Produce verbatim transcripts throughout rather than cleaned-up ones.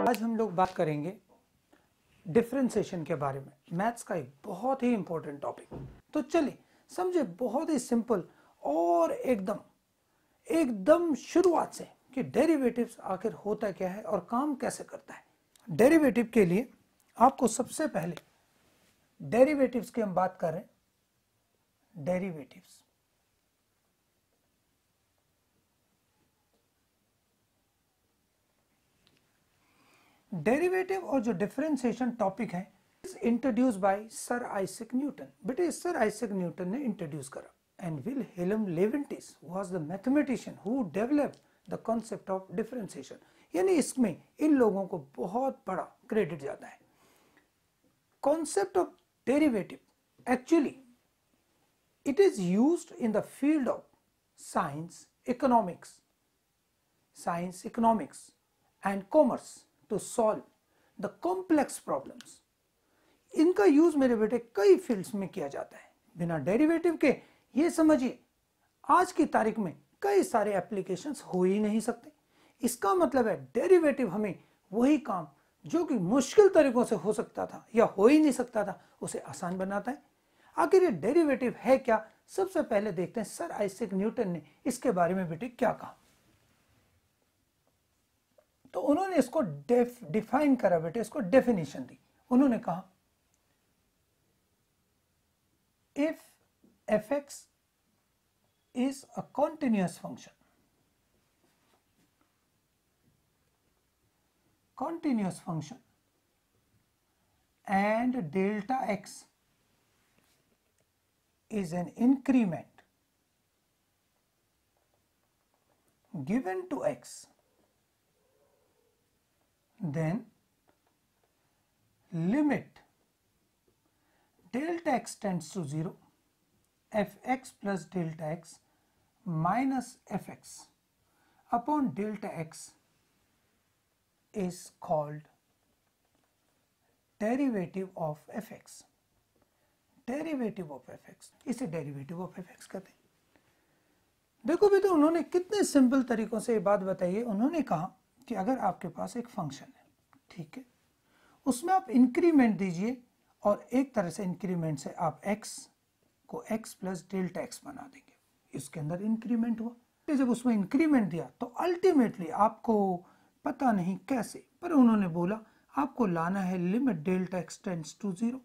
आज हम लोग बात करेंगे डिफरेंशिएशन के बारे में, मैथ्स का एक बहुत ही इंपॉर्टेंट टॉपिक। तो चलिए समझे बहुत ही सिंपल और एकदम एकदम शुरुआत से कि डेरिवेटिव्स आखिर होता क्या है और काम कैसे करता है। डेरिवेटिव के लिए आपको सबसे पहले डेरिवेटिव्स की हम बात करें, डेरिवेटिव्स डेरिवेटिव और जो डिफरेंशिएशन टॉपिक है introduce by sir Isaac Newton. बेटे सर आइजैक न्यूटन ने इंट्रोड्यूस करा and Wilhelm Leventis was the mathematician who developed the concept of differentiation. यानी इसमें इन लोगों को बहुत बड़ा क्रेडिट जाता है। Concept of derivative actually it is used in the field of science, economics science economics and commerce to solve the complex problems। इनका use मेरे बेटे कई फील्ड्स में किया जाता है। बिना डेरिवेटिव के ये समझिए आज की तारीख में कई सारे एप्लीकेशंस हो ही नहीं सकते। इसका मतलब है डेरिवेटिव हमें वही काम जो कि मुश्किल तरीकों से हो सकता था या हो ही नहीं सकता था उसे आसान बनाता है। आखिर ये डेरिवेटिव है क्या, सबसे पहले देखते हैं सर आइजैक न्यूटन ने इसके बारे में बेटे क्या कहा। तो उन्होंने इसको डिफाइन करा बेटे, इसको डेफिनेशन दी। उन्होंने कहा if f x is a continuous function, continuous function and delta x is an increment given to x, then limit delta x tends to zero, fx plus delta x minus fx upon delta x is called derivative of fx। Derivative of f x, इसे derivative of f x कहते हैं। देखो भी तो उन्होंने कितने simple तरीकों से ये बात बताई है। उन्होंने कहा कि अगर आपके पास एक फंक्शन है, ठीक है, उसमें आप इंक्रीमेंट दीजिए और एक तरह से इंक्रीमेंट से आप x को x प्लस डेल्टा एक्स बना देंगे। इसके अंदर इंक्रीमेंट हुआ, तो जब उसमें इंक्रीमेंट दिया तो अल्टीमेटली आपको पता नहीं कैसे, पर उन्होंने बोला आपको लाना है limit delta x tends to zero,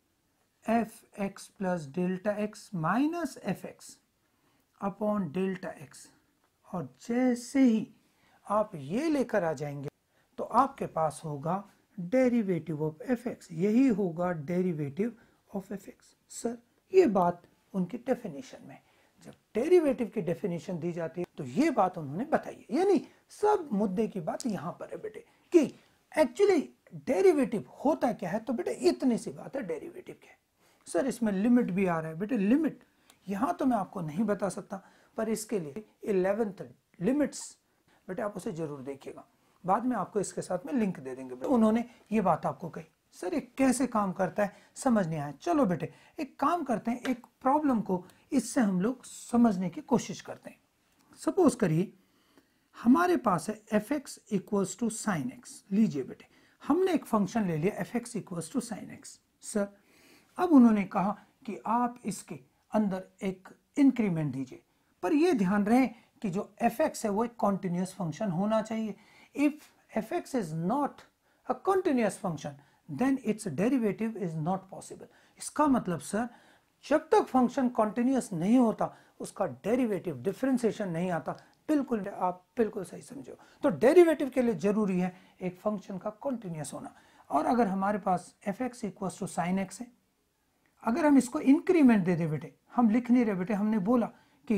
f x plus delta x minus f x upon delta x. और जैसे ही आप ये लेकर आ जाएंगे तो आपके पास होगा डेरिवेटिव ऑफ एफ एक्स। यही होगा derivative of f x. Sir ये बात उनकी डेफिनेशन में, जब डेरिवेटिव की डेफिनेशन दी जाती है तो ये बात उन्होंने बताई है। यानी सब मुद्दे की बात यहाँ पर है बेटे कि एक्चुअली डेरिवेटिव होता क्या है। तो बेटे इतनी सी बात है डेरिवेटिव क्या है। सर इसमें लिमिट भी आ रहा है बेटे, लिमिट यहाँ तो मैं आपको नहीं बता सकता, पर इसके लिए इलेवेंथ लिमिट्स बेटे आप उसे जरूर देखिएगा, बाद में आपको इसके साथ में लिंक दे देंगे। तो उन्होंने ये बात आपको कही। सर ये कैसे काम करता है समझ नहीं आया। चलो बेटे एक काम करते हैं, एक प्रॉब्लम को इससे हम लोग समझने की कोशिश करते हैं। सपोज करिए हमारे पास है f x equals to sine x. लीजिए बेटे हमने एक फंक्शन ले लिया f x equals to sine x. Sir अब उन्होंने कहा कि आप इसके अंदर एक इंक्रीमेंट दीजिए, पर यह ध्यान रहे कि जो fx है वो एक कॉन्टिन्यूअस फंक्शन होना चाहिए। If fx is not a continuous function then its derivative is not possible. इसका मतलब सर जब तक फंक्शन कॉन्टिन्यूअस नहीं होता उसका डेरिवेटिव डिफरेंशिएशन नहीं आता। बिल्कुल आप बिल्कुल सही समझो। तो डेरिवेटिव के लिए जरूरी है एक फंक्शन का कॉन्टिन्यूअस होना। और अगर हमारे पास fx equals to sine x है, अगर हम इसको इंक्रीमेंट दे दे बेटे, हम लिख नहीं रहे बेटे, हमने बोला कि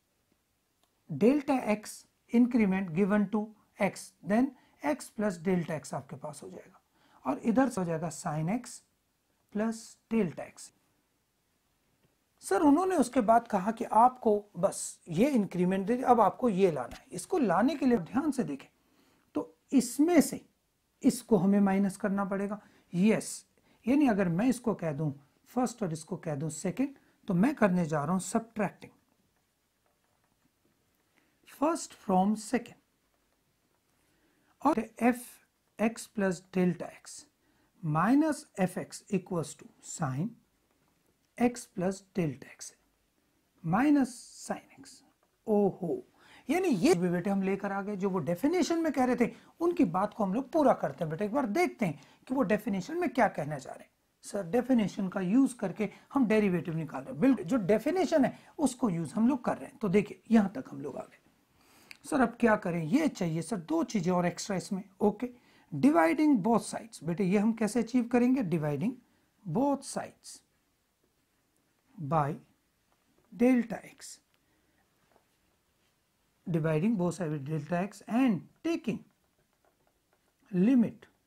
delta x increment given to x, then x plus delta x आपके पास हो जाएगा और इधर से हो जाएगा sine x plus delta x. Sir उन्होंने उसके बाद कहा कि आपको बस ये इंक्रीमेंट दे, अब आपको ये लाना है। इसको लाने के लिए ध्यान से देखें तो इसमें से इसको हमें माइनस करना पड़ेगा। यस, यानी अगर मैं इसको कह दूं फर्स्ट और इसको कह दूं सेकंड, तो मैं करने जा रहा हूं सबट्रैक्टिंग फर्स्ट फ्रॉम सेकंड। और f x plus delta x minus f x equals to sine x plus delta x minus sine x. ओहो, यानी ये भी बेटे हम लेकर आ गए, जो वो डेफिनेशन में कह रहे थे उनकी बात को हम लोग पूरा करते हैं। बेटे एक बार देखते हैं कि वो डेफिनेशन में क्या कहना चाह रहे हैं। सर डेफिनेशन का यूज करके हम डेरिवेटिव निकाल रहे हैं, बिल्कुल जो डेफिनेशन है उसको यूज हम लोग कर रहे हैं। तो देखिए यहां तक हम लोग आ गए। सर अब क्या करें, ये चाहिए सर दो चीजें और एक्स्ट्रा इसमें। Okay, dividing both sides. बेटे ये हम कैसे अचीव करेंगे, dividing both sides by delta x, dividing both sides with delta x and taking limit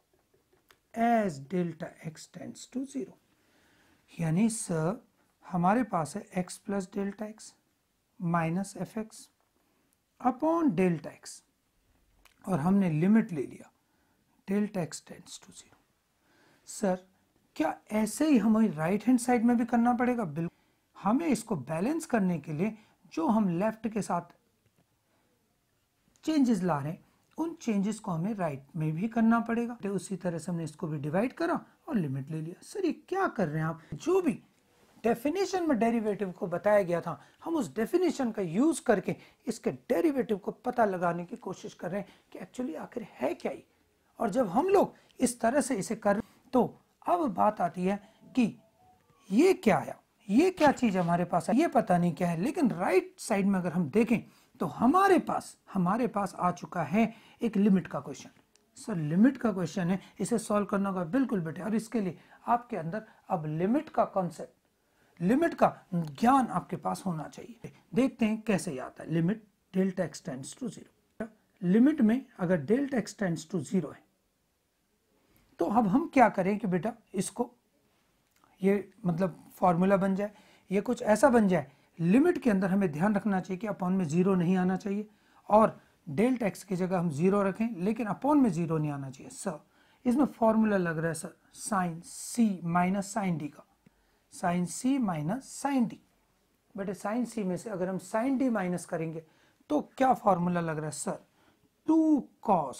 as delta x tends to zero। यानी सर हमारे पास है x plus delta x minus f x upon delta x, और हमने limit ले लिया delta x tends to zero. Sir क्या ऐसे ही हमें राइट हैंड साइड में भी करना पड़ेगा? बिल्कुल, हमें इसको बैलेंस करने के लिए जो हम लेफ्ट के साथ चेंजेस ला रहे हैं उन चेंजेस को हमें राइट में भी करना पड़ेगा। तो उसी तरह से हमने इसको भी डिवाइड करा और लिमिट ले लिया। सर ये क्या कर रहे हैं आप? जो भी डेफिनेशन में डेरिवेटिव को बताया गया था हम उस डेफिनेशन का यूज करके इसके डेरिवेटिव को पता लगाने की कोशिश कर रहे हैं कि एक्चुअली आखिर है क्या ही। और जब हम लोग इस तरह से इसे कर तो अब बात आती है कि ये क्या आया, ये क्या चीज हमारे पास है, ये पता नहीं क्या है, लेकिन राइट साइड में अगर हम देखें तो हमारे पास हमारे पास आ चुका है एक लिमिट का क्वेश्चन। सर लिमिट का क्वेश्चन है, इसे सॉल्व करना होगा। बिल्कुल बेटे, और इसके लिए आपके अंदर अब लिमिट का कॉन्सेप्ट, लिमिट का ज्ञान आपके पास होना चाहिए। देखते हैं कैसे आता है। Limit delta x tends to zero. Limit में अगर delta x tends to zero है तो अब हम क्या करें कि बेटा इसको ये मतलब फॉर्मूला बन जाए, ये कुछ ऐसा बन जाए। लिमिट के अंदर हमें ध्यान रखना चाहिए कि अपॉन में जीरो नहीं आना चाहिए, और डेल्टा एक्स की जगह हम जीरो रखें लेकिन अपॉन में जीरो नहीं आना चाहिए। सर इसमें फॉर्मूला लग रहा है sir sine c minus sine d का, sine c minus sine d. बेटे साइन सी में से अगर हम साइन डी माइनस करेंगे तो क्या फॉर्मूला लग रहा है sir, two cos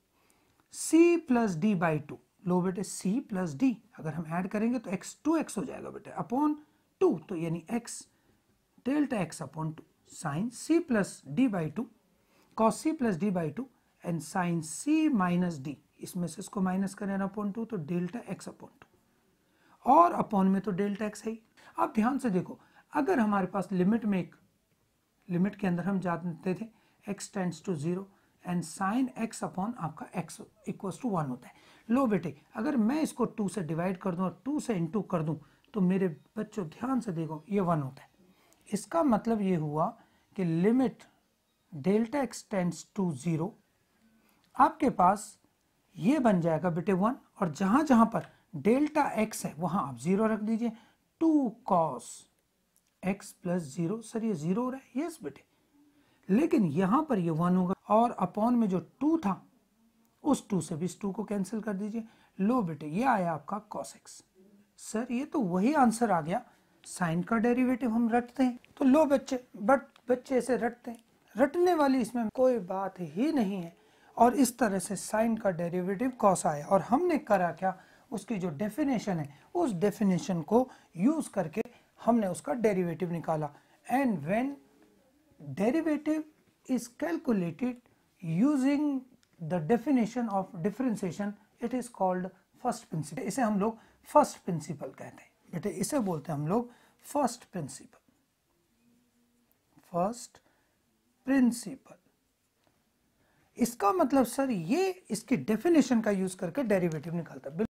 c plus d by two. लो बेटे सी प्लस डी अगर हम ऐड करेंगे तो एक्स टू एक्स हो जाएगा बेटे, अपॉन टू, तो यानी x delta x upon two sine c plus d by two cos c plus d by two and sine c minus d, इसमें से इसको माइनस करें अपॉन टू तो डेल्टा एक्स अपॉन टू, और upon में तो डेल्टा एक्स है ही। अब ध्यान से देखो, अगर हमारे पास लिमिट में एक लिमिट के अंदर हम जानते थे x tends to zero and sine x upon आपका x इक्वल्स टू वन होता है। लो बेटे अगर मैं इसको टू से डिवाइड कर दूं और टू से इंटू कर दूं तो मेरे बच्चों ध्यान से देखो ये वन होता है। इसका मतलब ये हुआ कि limit delta x tends to zero आपके पास ये बन जाएगा बेटे वन, और जहां जहां पर डेल्टा एक्स है वहां आप जीरो रख दीजिए, two cos x plus zero. Sir ये जीरो हो रहा है, यस बेटे, लेकिन यहां पर ये वन होगा, और अपॉन में जो टू था उस टू से भी इस टू को कैंसिल कर दीजिए। लो बेटे ये आया आपका कॉस एक्स। सर ये तो वही आंसर आ गया, साइन का डेरिवेटिव हम रटते हैं। तो लो बच्चे, बट बच्चे इसे रटते हैं, रटने वाली इसमें कोई बात ही नहीं है। और इस तरह से साइन का डेरिवेटिव कॉस आया, और हमने करा क्या, उसकी जो डेफिनेशन है उस डेफिनेशन को यूज करके हमने उसका डेरिवेटिव निकाला। And when derivative is calculated using the definition of differentiation it is called first principle. इसे हम लोग फर्स्ट प्रिंसिपल कहते हैं बेटे, इसे बोलते हैं हम लोग फर्स्ट प्रिंसिपल। फर्स्ट प्रिंसिपल इसका मतलब सर ये इसकी डेफिनेशन का यूज करके डेरिवेटिव निकालता है।